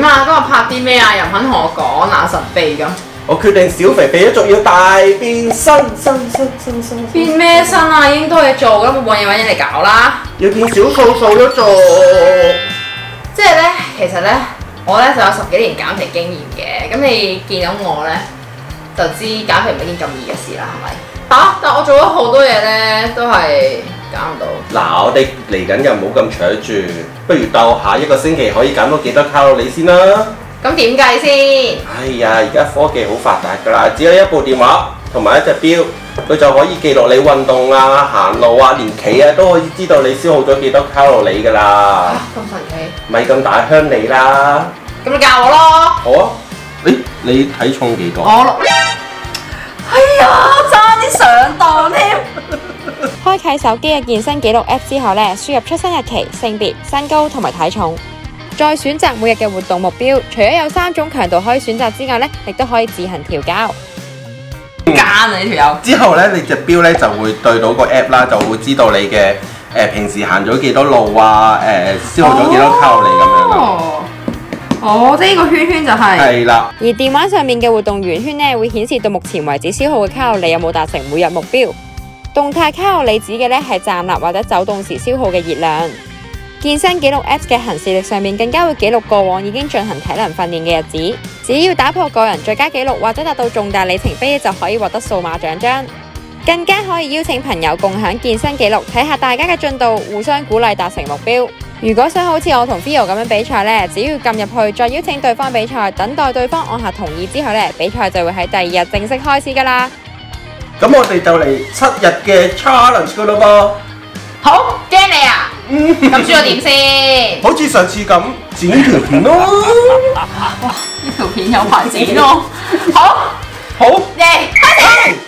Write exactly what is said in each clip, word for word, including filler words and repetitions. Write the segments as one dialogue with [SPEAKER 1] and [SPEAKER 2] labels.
[SPEAKER 1] 啊？今日拍啲咩啊？又唔肯同我講，嗱神秘咁。
[SPEAKER 2] 我決定小肥肥一族要大變身，身身身身
[SPEAKER 1] 變咩身啊？已經多嘢做㗎，冇揾嘢揾嘢嚟搞啦。
[SPEAKER 2] 要變小素素一族。
[SPEAKER 1] 即係咧，其實咧，我咧就有十幾年減肥經驗嘅。咁你見到我咧，就知減肥唔係一件咁易嘅事啦，係咪？嚇！但我做咗好多嘢咧，都係減唔到。
[SPEAKER 2] 嗱，我哋嚟緊又唔好咁搶住，不如鬥下一個星期可以減到幾多卡路里先啦。
[SPEAKER 1] 咁點計先？
[SPEAKER 2] 哎呀，而家科技好發達㗎啦，只有一部電話同埋一隻錶，佢就可以記錄你運動啊、行路啊、連企啊都可以知道你消耗咗幾多卡路里㗎啦。
[SPEAKER 1] 咁神奇！
[SPEAKER 2] 咪咁大鄉里啦。
[SPEAKER 1] 咁你教我咯。
[SPEAKER 2] 好啊。誒，你體重幾多？
[SPEAKER 1] 我哎呀，差啲上當添。
[SPEAKER 3] 開啟手機嘅健身記錄 App 之後咧，輸入出生日期、性別、身高同埋體重。再選擇每日嘅活動目標，除咗有三種強度可以選擇之外咧，亦都可以自行調校。
[SPEAKER 1] 奸啊呢條友！
[SPEAKER 2] 之後咧，你隻錶咧就會對到個 app 啦，就會知道你嘅誒、呃、平時行咗幾多路啊，誒、呃、消耗咗幾多卡路里咁樣咯。
[SPEAKER 1] 哦，即係呢個圈圈就係、是。
[SPEAKER 2] 係啦。
[SPEAKER 3] 而電話上面嘅活動圓圈咧，會顯示到目前為止消耗嘅卡路里有冇達成每日目標。動態卡路里指嘅咧係站立或者走動時消耗嘅熱量。健身記錄 Apps 嘅行事曆上面更加會記錄過往已經進行體能訓練嘅日子，只要打破個人最佳紀錄或者達到重大里程碑，就可以獲得數碼獎章。更加可以邀請朋友共享健身記錄，睇下大家嘅進度，互相鼓勵達成目標。如果想好似我同 Theo 咁樣比賽呢，只要撳入去，再邀請對方比賽，等待對方按下同意之後呢，比賽就會喺第二日正式開始㗎啦。
[SPEAKER 2] 咁我哋就嚟七日嘅 challenge 㗎啦噃。
[SPEAKER 1] 好，驚你啊！咁輸咗點先？
[SPEAKER 2] 好似上次咁剪條片咯。
[SPEAKER 1] 哇！呢條片有排剪咯。好，
[SPEAKER 2] 好，
[SPEAKER 1] 耶！開始。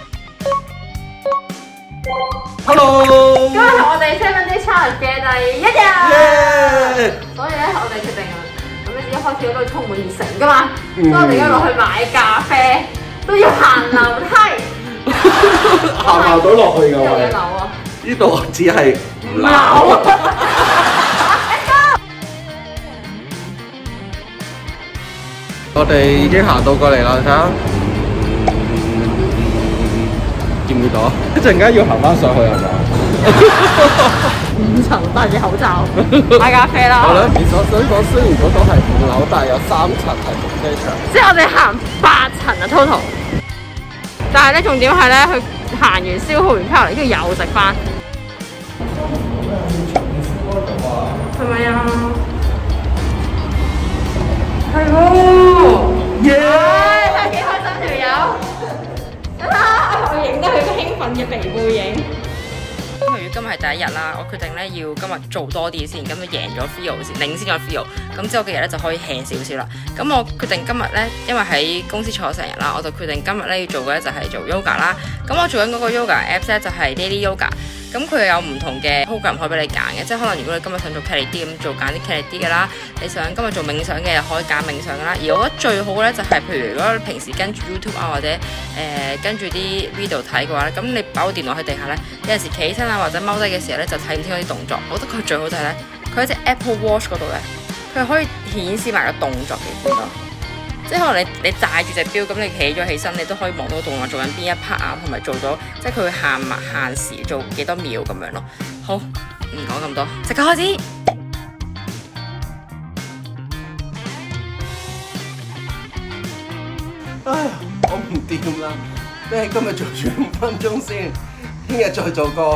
[SPEAKER 2] Hello。
[SPEAKER 1] 今日係我哋 seven day challenge 嘅第一日。
[SPEAKER 2] 耶！
[SPEAKER 1] 所以咧，我哋決定咁樣一開始都充滿熱誠噶嘛，所以我哋而家落去買咖啡都要行樓梯。
[SPEAKER 2] 行行到落去㗎
[SPEAKER 1] 有幾
[SPEAKER 2] 喎。
[SPEAKER 1] 樓啊？
[SPEAKER 2] 呢度只係五樓。我哋已經行到過嚟啦，睇下見唔見到？一陣間要行翻上去係嘛？
[SPEAKER 1] 五層戴住口罩，買咖啡啦。
[SPEAKER 2] 好啦，其實我想講，雖然嗰度係五樓，但係有三層係停車場。
[SPEAKER 1] 即係我哋行八層啊 total。但係咧，重點係咧，佢行完消耗完卡路里，跟住又食翻。係咪啊？係喎！耶！睇下幾開心條友。啊！我影得佢個興奮嘅鼻背影。由於今日係第一日啦，我決定咧要今日做多啲先，咁就贏咗 Theo 先，領先咗 Theo。咁之後嘅日咧就可以 hea 少少啦。咁我決定今日咧，因為喺公司坐咗成日啦，我就決定今日咧要做嘅咧就係做 yoga 啦。咁我做緊嗰個 yoga apps 咧就係 Daily Yoga。咁佢又有唔同嘅 program 可以俾你揀嘅，即係可能如果你今日想做劇烈啲咁，做揀啲劇烈啲嘅啦。你想今日做冥想嘅，又可以揀冥想嘅啦。而我覺得最好嘅咧就係、是，譬如如果你平時跟住 YouTube 啊或者誒、呃、跟住啲 video 睇嘅話咧，咁你擺個電腦喺地下咧，有陣時企起身啊或者踎低嘅時候咧就睇唔清嗰啲動作。我覺得佢最好就係咧，佢喺隻 Apple Watch 嗰度咧，佢可以顯示埋個動作嘅邊個。即係可能你你戴住隻錶，咁你企咗起身，你都可以望到動作做緊邊一 part 啊，同埋做咗，即係佢會限埋限時做幾多秒咁樣咯。好，唔講咁多，即刻開始。
[SPEAKER 2] 唉，我唔掂啦，你係今日做住五分鐘先，聽日再做過。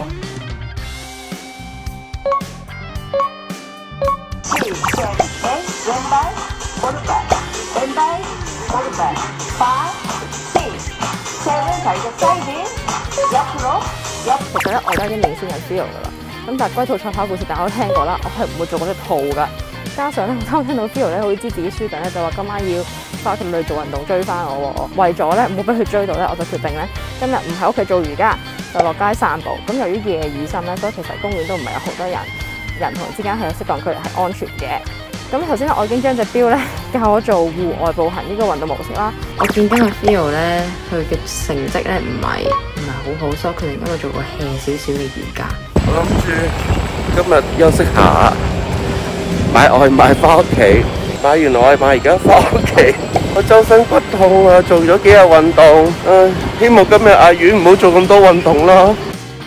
[SPEAKER 3] 其實咧，我而家已經領先緊 Theo 噶啦。咁但係龜兔賽跑故事大家都聽過啦，我係唔會做嗰隻兔噶。加上咧，我啱聽到 Theo 咧好似知自己輸緊咧，就話今晚要翻屋企去做運動追翻我喎。為咗咧唔好俾佢追到咧，我就決定咧今日唔喺屋企做瑜伽，就落街散步。咁由於夜已深咧，所以其實公園都唔係有好多人，人同人之間係有適當距離係安全嘅。咁頭先咧，我已經將隻錶咧教我做戶外步行呢個運動模式啦。我見今日 Theo 咧，佢嘅成績咧唔係唔係好好，所以佢哋今日做個 hea 少少嘅瑜伽。
[SPEAKER 2] 我諗住今日休息下， 買外賣翻屋企，買完外賣而家翻屋企，我周身骨痛啊，做咗幾日運動，唉，希望今日阿遠唔好做咁多運動啦。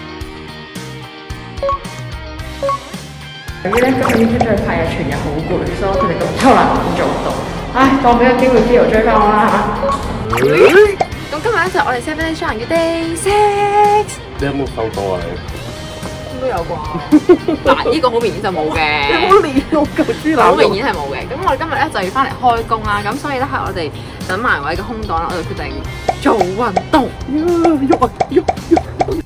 [SPEAKER 1] 由於咧今日要出去拍嘢，全日好攰，所以我哋都偷懶唔做到。唉，當俾個機會 Leo 追翻我啦嚇。咁今日咧就我哋 seven day challenge 嘅 day six。
[SPEAKER 2] 你有冇瘦到啊？
[SPEAKER 1] 應該有啩。嗱，呢個好明顯就冇嘅。
[SPEAKER 2] 你冇練到嚿豬腩。
[SPEAKER 1] 好明顯係冇嘅。咁我哋今日咧就要翻嚟開工啦，咁所以咧喺我哋等埋位嘅空檔啦，我就決定做運動。喐啊喐喐！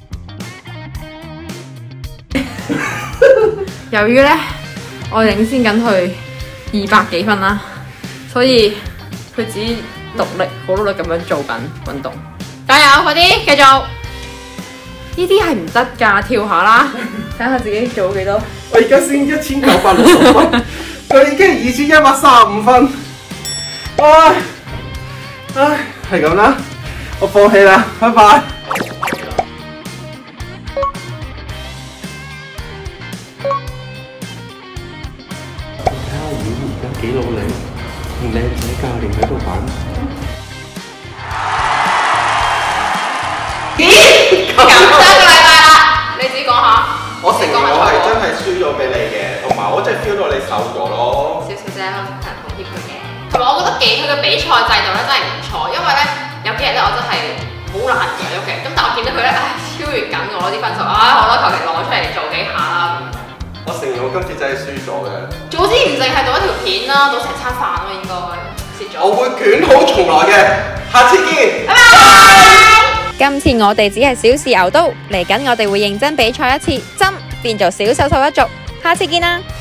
[SPEAKER 1] 由於咧我領先緊去二百幾分啦，所以佢只努力好努力咁樣做緊運動。加油，快啲繼續！呢啲係唔得㗎，跳下啦，睇下自己做咗幾多。
[SPEAKER 2] 我而家先一千九百六十分，佢已經二千一百三十五分。唉唉，係咁啦，我放棄啦，拜拜。幾努力，同靚仔教練喺度玩。
[SPEAKER 1] 咦？咁多個禮拜啦，你自己講下。
[SPEAKER 2] 我承認我係真係輸咗俾你嘅，同埋我真係 feel 到你瘦咗咯。
[SPEAKER 1] 少少啫，我同人同協佢嘅。同埋我覺得幾佢嘅比賽制度咧真係唔錯，因為咧有幾日咧我真係好難嘅屋企，咁但我見到佢咧，唉超越緊我啲分數，唉好啦，求其攞出嚟做幾下啦。
[SPEAKER 2] 我承認我今次真係輸咗嘅。
[SPEAKER 1] 早知唔淨係賭一條片啦，賭成餐飯咯應該蝕咗。
[SPEAKER 2] 我會捲土重來嘅，下次見。
[SPEAKER 1] 拜拜。
[SPEAKER 3] 今次我哋只係小試牛刀，嚟緊我哋會認真比賽一次，真變做小瘦瘦一族。下次見啦！